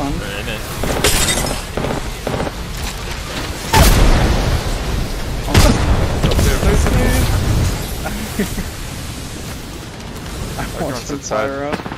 fun. They're in it. I want to fire up.